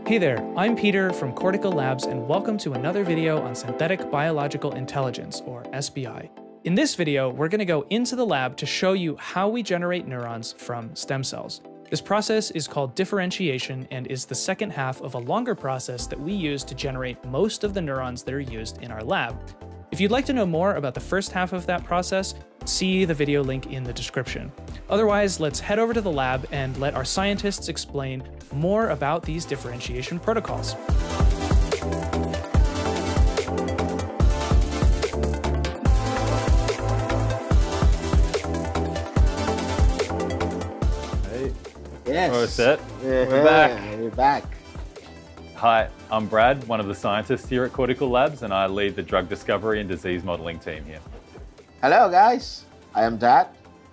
Hey there, I'm Peter from Cortical Labs and welcome to another video on synthetic biological intelligence, or SBI. In this video, we're going to go into the lab to show you how we generate neurons from stem cells. This process is called differentiation and is the second half of a longer process that we use to generate most of the neurons that are used in our lab. If you'd like to know more about the first half of that process, see the video link in the description. Otherwise, let's head over to the lab and let our scientists explain more about these differentiation protocols. Hey. Yes. We're set. We're back. We're back. Hi, I'm Brad, one of the scientists here at Cortical Labs, and I lead the drug discovery and disease modeling team here. Hello, guys. I am Dad.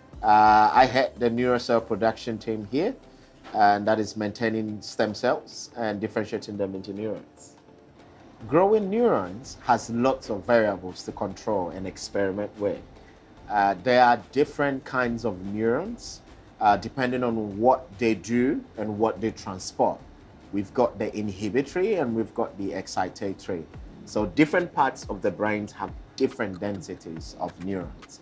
I head the neurocell production team here, and that is maintaining stem cells and differentiating them into neurons. Growing neurons has lots of variables to control and experiment with. There are different kinds of neurons depending on what they do and what they transport. We've got the inhibitory and we've got the excitatory. So different parts of the brains have different densities of neurons.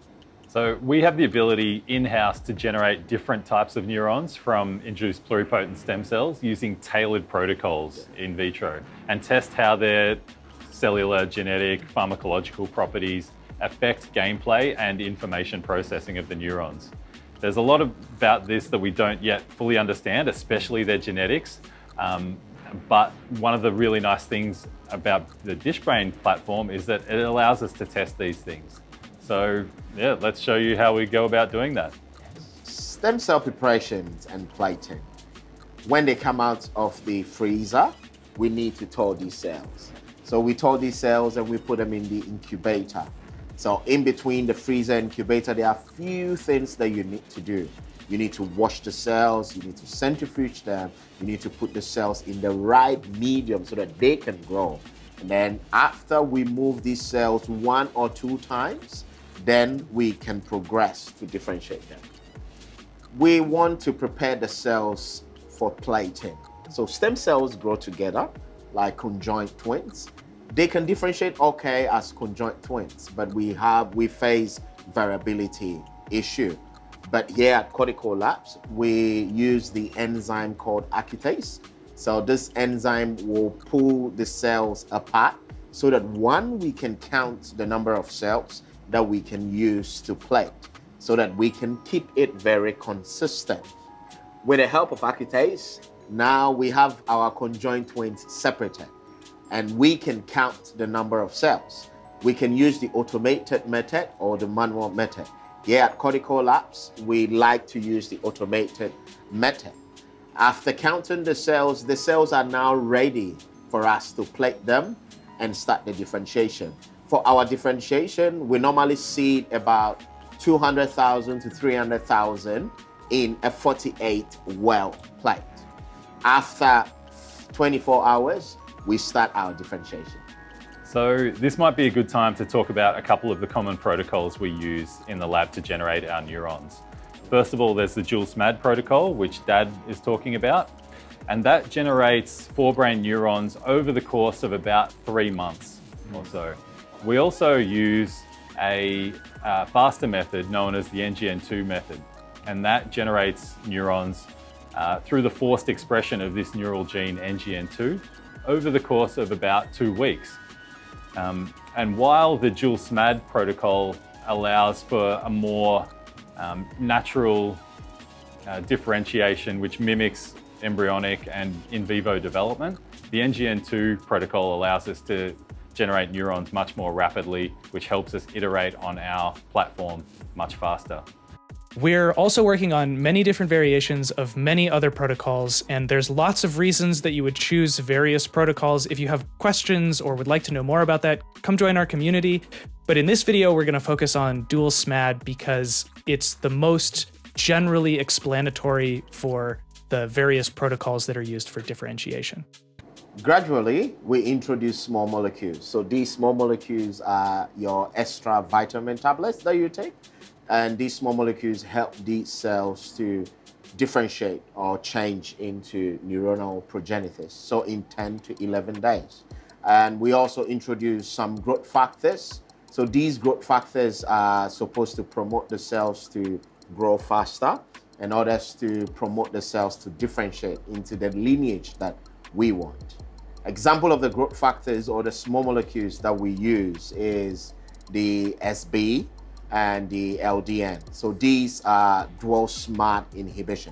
So we have the ability in-house to generate different types of neurons from induced pluripotent stem cells using tailored protocols in vitro and test how their cellular, genetic, pharmacological properties affect gameplay and information processing of the neurons. There's a lot about this that we don't yet fully understand, especially their genetics. But one of the really nice things about the DishBrain platform is that it allows us to test these things. So yeah, let's show you how we go about doing that. Stem cell preparations and plating. When they come out of the freezer, we need to thaw these cells. So we thaw these cells and we put them in the incubator. So in between the freezer and incubator, there are a few things that you need to do. You need to wash the cells, you need to centrifuge them, you need to put the cells in the right medium so that they can grow. And then after we move these cells 1 or 2 times, then we can progress to differentiate them. We want to prepare the cells for plating. So stem cells grow together like conjoined twins. They can differentiate okay as conjoined twins, but we face variability issue. But here at Cortical Labs, we use the enzyme called acutase. So this enzyme will pull the cells apart so that one, we can count the number of cells that we can use to plate so that we can keep it very consistent. With the help of acutase, now we have our conjoined twins separated and we can count the number of cells. We can use the automated method or the manual method. Here at Cortical Labs, we like to use the automated method. After counting the cells are now ready for us to plate them and start the differentiation. For our differentiation, we normally seed about 200,000 to 300,000 in a 48 well plate. After 24 hours, we start our differentiation. So this might be a good time to talk about a couple of the common protocols we use in the lab to generate our neurons. First of all, there's the dual SMAD protocol, which Dad is talking about, and that generates forebrain neurons over the course of about 3 months or so. We also use a faster method known as the NGN2 method, and that generates neurons through the forced expression of this neural gene NGN2 over the course of about 2 weeks. And while the dual SMAD protocol allows for a more natural differentiation which mimics embryonic and in vivo development, the NGN2 protocol allows us to generate neurons much more rapidly, which helps us iterate on our platform much faster. We're also working on many different variations of many other protocols, and there's lots of reasons that you would choose various protocols. If you have questions or would like to know more about that, come join our community. But in this video, we're going to focus on dual SMAD because it's the most generally explanatory for the various protocols that are used for differentiation. Gradually, we introduce small molecules. So these small molecules are your extra vitamin tablets that you take. And these small molecules help these cells to differentiate or change into neuronal progenitors, so in 10 to 11 days. And we also introduce some growth factors. So these growth factors are supposed to promote the cells to grow faster and others to promote the cells to differentiate into the lineage that we want. Example of the growth factors or the small molecules that we use is the SB and the LDN. So these are dual SMART inhibitions.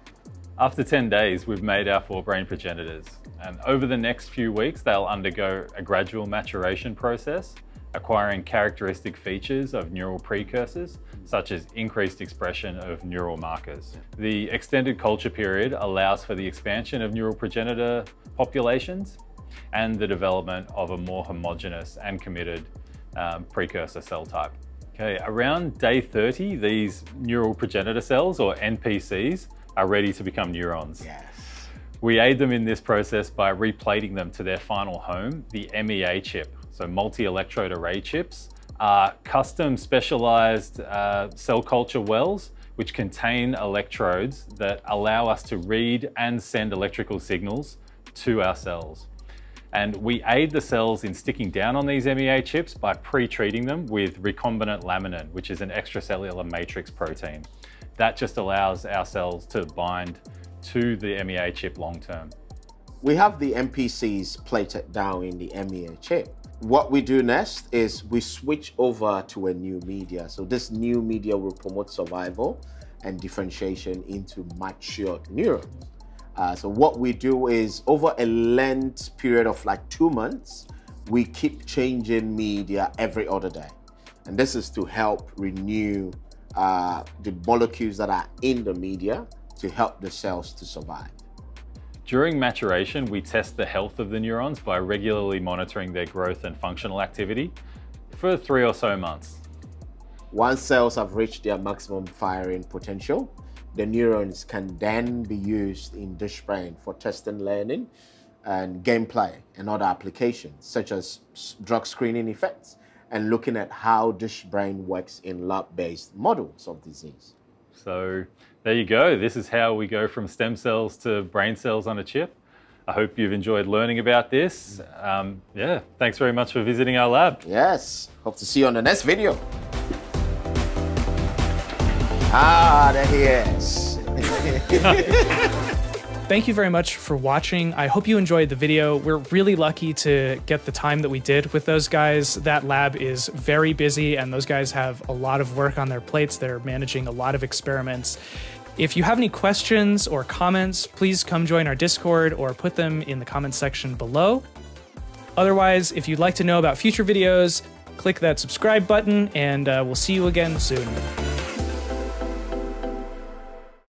After 10 days, we've made our forebrain progenitors. And over the next few weeks, they'll undergo a gradual maturation process, acquiring characteristic features of neural precursors, such as increased expression of neural markers. The extended culture period allows for the expansion of neural progenitor populations and the development of a more homogeneous and committed precursor cell type. Okay, around day 30, these neural progenitor cells, or NPCs, are ready to become neurons. Yes. We aid them in this process by replating them to their final home, the MEA chip. So multi-electrode array chips are custom specialized cell culture wells which contain electrodes that allow us to read and send electrical signals to our cells. And we aid the cells in sticking down on these MEA chips by pre-treating them with recombinant laminin, which is an extracellular matrix protein. That just allows our cells to bind to the MEA chip long term. We have the NPCs plated down in the MEA chip. What we do next is we switch over to a new media. So this new media will promote survival and differentiation into matured neurons. So what we do is over a length period of like 2 months, we keep changing media every other day. And this is to help renew the molecules that are in the media to help the cells to survive. During maturation, we test the health of the neurons by regularly monitoring their growth and functional activity for 3 or so months. Once cells have reached their maximum firing potential, the neurons can then be used in dish brain for testing learning and gameplay and other applications, such as drug screening effects and looking at how dish brain works in lab-based models of disease. So there you go. This is how we go from stem cells to brain cells on a chip. I hope you've enjoyed learning about this. Yeah, thanks very much for visiting our lab. Yes, hope to see you on the next video. Ah, there he is. Thank you very much for watching. I hope you enjoyed the video. We're really lucky to get the time that we did with those guys. That lab is very busy and those guys have a lot of work on their plates. They're managing a lot of experiments. If you have any questions or comments, please come join our Discord or put them in the comments section below. Otherwise, if you'd like to know about future videos, click that subscribe button and we'll see you again soon.